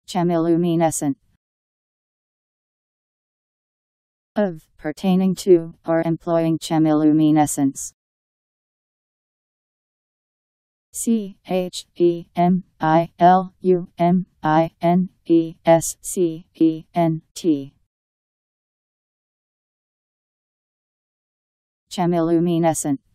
Chemiluminescent. Of, pertaining to, or employing chemiluminescence. Chemiluminescent. Chemiluminescent.